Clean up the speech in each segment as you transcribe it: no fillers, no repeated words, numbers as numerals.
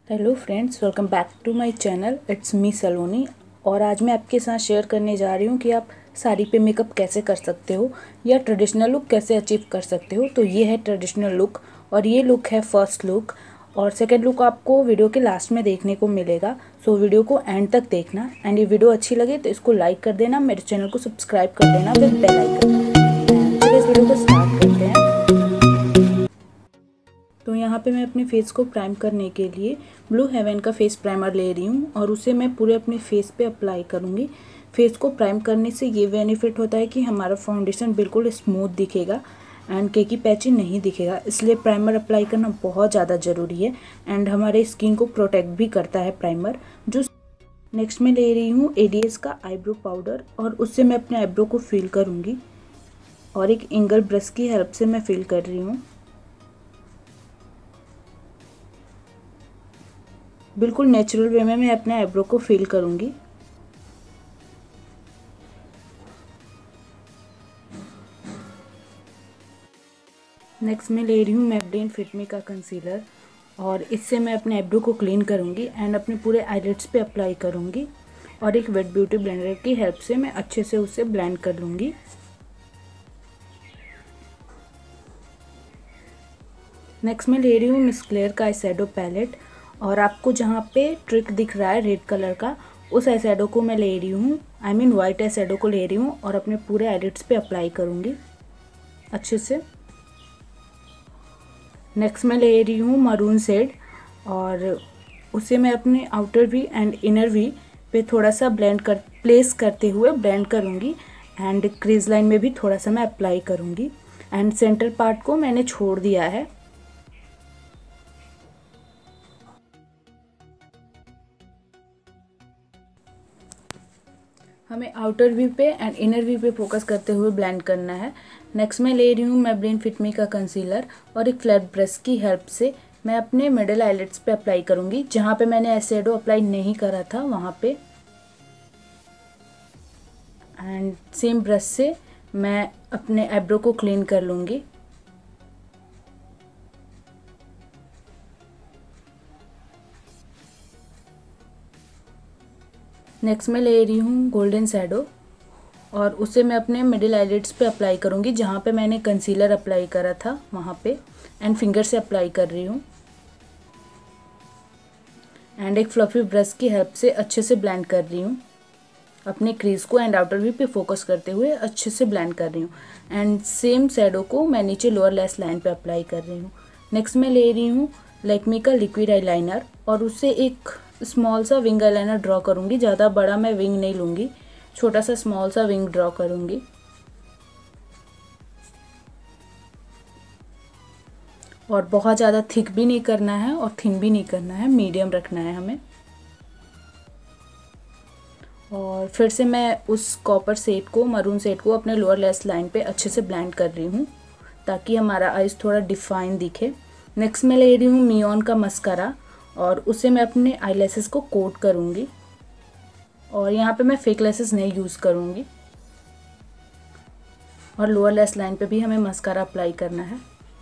Hello friends, welcome back to my channel. It's me Saloni. और आज मैं आपके साथ शेयर करने जा रही हूँ कि आप साड़ी पे मेकअप कैसे कर सकते हो या ट्रेडिशनल लुक कैसे अचीव कर सकते हो। तो ये है ट्रेडिशनल लुक और ये लुक है फर्स्ट लुक, और सेकंड लुक आपको वीडियो के लास्ट में देखने को मिलेगा। सो वीडियो को एंड तक देखना, एंड ये वीडियो अच्छी लगे तो इसको लाइक कर देना, मेरे चैनल को सब्सक्राइब कर देना विद बेल आइकन। चलिए इस वीडियो को स्टार्ट करते हैं। तो यहाँ पे मैं अपने फेस को प्राइम करने के लिए ब्लू हेवन का फेस प्राइमर ले रही हूँ और उसे मैं पूरे अपने फेस पे अप्लाई करूँगी। फेस को प्राइम करने से ये बेनिफिट होता है कि हमारा फाउंडेशन बिल्कुल स्मूथ दिखेगा एंड केकी पैची नहीं दिखेगा, इसलिए प्राइमर अप्लाई करना बहुत ज़्यादा ज़रूरी है एंड हमारे स्किन को प्रोटेक्ट भी करता है प्राइमर। जो नेक्स्ट मैं ले रही हूँ एडीएस का आईब्रो पाउडर और उससे मैं अपने आईब्रो को फिल करूँगी और एक एंगल ब्रश की हेल्प से मैं फिल कर रही हूँ। बिल्कुल नेचुरल वे में मैं अपने आईब्रो को फिल करूँगी। नेक्स्ट मैं ले रही हूँ मेबेलिन फिट मी का कंसीलर और इससे मैं अपने आईब्रो को क्लीन करूँगी एंड अपने पूरे आईलिड्स पे अप्लाई करूँगी और एक वेट ब्यूटी ब्लेंडर की हेल्प से मैं अच्छे से उसे ब्लेंड कर लूँगी। नेक्स्ट मैं ले रही हूँ मिस क्लेयर का आई शैडो पैलेट और आपको जहाँ पे ट्रिक दिख रहा है रेड कलर का, उस आई शैडो को मैं ले रही हूँ, I mean white eye shadow को ले रही हूँ और अपने पूरे आईलिड्स पे अप्लाई करूँगी अच्छे से। नेक्स्ट मैं ले रही हूँ मरून शेड और उसे मैं अपने outer V and inner V पे थोड़ा सा प्लेस करते हुए ब्लेंड करूँगी एंड क्रीज लाइन में भी थोड़ा सा मैं अप्लाई करूँगी एंड सेंटर पार्ट को मैंने छोड़ दिया है। हमें आउटर व्यू पे एंड इनर व्यू पे फोकस करते हुए ब्लेंड करना है। नेक्स्ट मैं ले रही हूँ मेबेलिन फिट मी का कंसीलर और एक फ्लैट ब्रश की हेल्प से मैं अपने मिडिल आईलिड्स पे अप्लाई करूँगी, जहाँ पे मैंने आई शैडो अप्लाई नहीं करा था वहाँ पे, एंड सेम ब्रश से मैं अपने आईब्रो को क्लीन कर लूँगी। नेक्स्ट मैं ले रही हूँ गोल्डन शैडो और उसे मैं अपने मिडिल आईलिड्स पे अप्लाई करूँगी, जहाँ पे मैंने कंसीलर अप्लाई करा था वहाँ पे, एंड फिंगर से अप्लाई कर रही हूँ एंड एक फ्लफी ब्रश की हेल्प से अच्छे से ब्लेंड कर रही हूँ। अपने क्रीज को एंड आउटर व्यू पे फोकस करते हुए अच्छे से ब्लेंड कर रही हूँ एंड सेम शैडो को मैं नीचे लोअर लैश लाइन पे अप्लाई कर रही हूँ। नेक्स्ट मैं ले रही हूँ लैक्मे का लिक्विड आईलाइनर और उससे एक स्मॉल सा विंग आईलाइनर ड्रॉ करूँगी। ज़्यादा बड़ा मैं विंग नहीं लूँगी, छोटा सा स्मॉल सा विंग ड्रॉ करूँगी और बहुत ज़्यादा थिक भी नहीं करना है और थिन भी नहीं करना है, मीडियम रखना है हमें। और फिर से मैं उस कॉपर शेड को, मरून शेड को अपने लोअर लैश लाइन पे अच्छे से ब्लेंड कर रही हूँ ताकि हमारा आइज थोड़ा डिफाइन दिखे। नेक्स्ट मैं ले रही हूँ मियोन का मस्कारा और उसे मैं अपने आई लैसेस को कोट करूँगी और यहाँ पे मैं फेक लैसेस नहीं यूज़ करूँगी और लोअर लैश लाइन पे भी हमें मस्कारा अप्लाई करना है।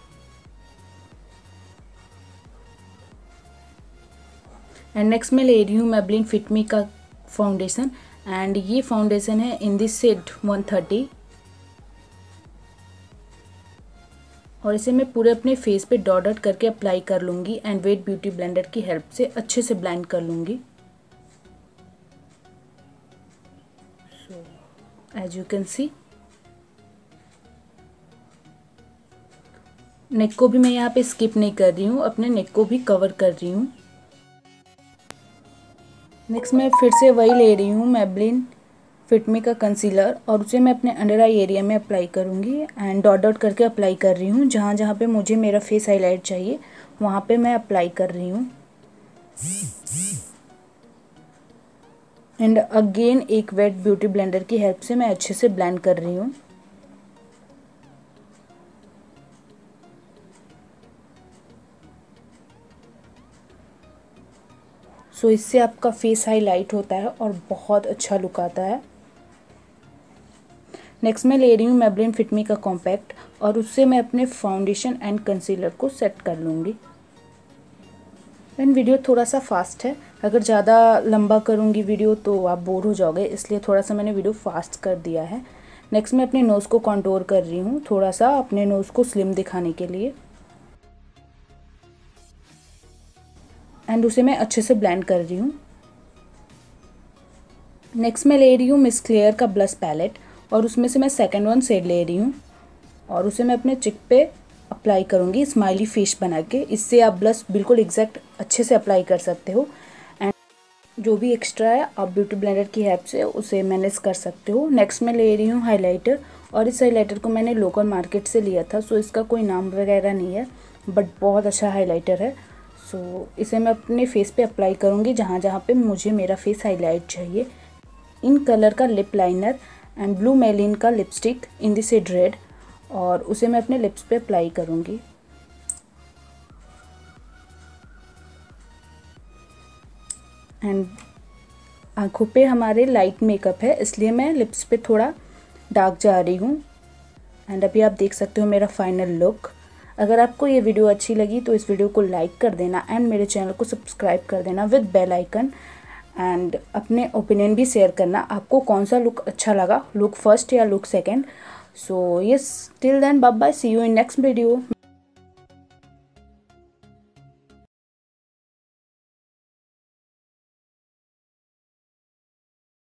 एंड नेक्स्ट मैं ले रही हूँ मेबेलिन फिट मी का फाउंडेशन एंड ये फाउंडेशन है इन दिस शेड 130 और इसे मैं पूरे अपने फेस पे डॉट डॉट करके अप्लाई कर लूँगी एंड वेट ब्यूटी ब्लेंडर की हेल्प से अच्छे से ब्लेंड कर लूँगी। So as you can see, neck को भी मैं यहाँ पे स्किप नहीं कर रही हूँ, अपने नेक को भी कवर कर रही हूँ। नेक्स्ट मैं फिर से वही ले रही हूँ मेबेलिन फिट मी का कंसीलर और उसे मैं अपने अंडर आई एरिया में अप्लाई करूँगी एंड डॉट डॉट करके अप्लाई कर रही हूँ। जहाँ जहाँ पे मुझे मेरा फेस हाईलाइट चाहिए वहाँ पे मैं अप्लाई कर रही हूँ एंड अगेन एक वेट ब्यूटी ब्लेंडर की हेल्प से मैं अच्छे से ब्लेंड कर रही हूँ। सो इससे आपका फेस हाईलाइट होता है और बहुत अच्छा लुक आता है। नेक्स्ट मैं ले रही हूँ मेबेलिन फिट मी का कॉम्पैक्ट और उससे मैं अपने फाउंडेशन एंड कंसीलर को सेट कर लूँगी। एंड वीडियो थोड़ा सा फास्ट है, अगर ज़्यादा लंबा करूँगी वीडियो तो आप बोर हो जाओगे, इसलिए थोड़ा सा मैंने वीडियो फास्ट कर दिया है। नेक्स्ट मैं अपने नोज़ को कॉन्टोर कर रही हूँ, थोड़ा सा अपने नोज़ को स्लिम दिखाने के लिए, एंड उसे मैं अच्छे से ब्लेंड कर रही हूँ। नेक्स्ट मैं ले रही हूँ मिस क्लेयर का ब्लश पैलेट, और उसमें से मैं सेकंड वन शेड ले रही हूँ और उसे मैं अपने चिक पे अप्लाई करूँगी स्माइली फेस बना के। इससे आप ब्लश बिल्कुल एग्जैक्ट अच्छे से अप्लाई कर सकते हो, एंड जो भी एक्स्ट्रा है आप ब्यूटी ब्लेंडर की हेल्प से उसे मैनेज कर सकते हो। नेक्स्ट मैं ले रही हूँ हाइलाइटर, और इस हाइलाइटर को मैंने लोकल मार्केट से लिया था, सो इसका कोई नाम वगैरह नहीं है, बट बहुत अच्छा हाइलाइटर है। सो इसे मैं अपने फेस पे अप्लाई करूँगी जहाँ जहाँ पे मुझे मेरा फेस हाईलाइट चाहिए। इन कलर का lip liner and blue Maybelline का lipstick in the shade red, और उसे मैं अपने लिप्स पे अप्लाई करूँगी। एंड आँखों पे हमारे लाइट मेकअप है, इसलिए मैं लिप्स पे थोड़ा डार्क जा रही हूँ। एंड अभी आप देख सकते हो मेरा फाइनल लुक। अगर आपको ये वीडियो अच्छी लगी तो इस वीडियो को लाइक कर देना एंड मेरे चैनल को सब्सक्राइब कर देना विद बेल आइकन, एंड अपने ओपिनियन भी शेयर करना आपको कौन सा लुक अच्छा लगा, लुक फर्स्ट या look second. So yes, till then bye bye, see you in next video.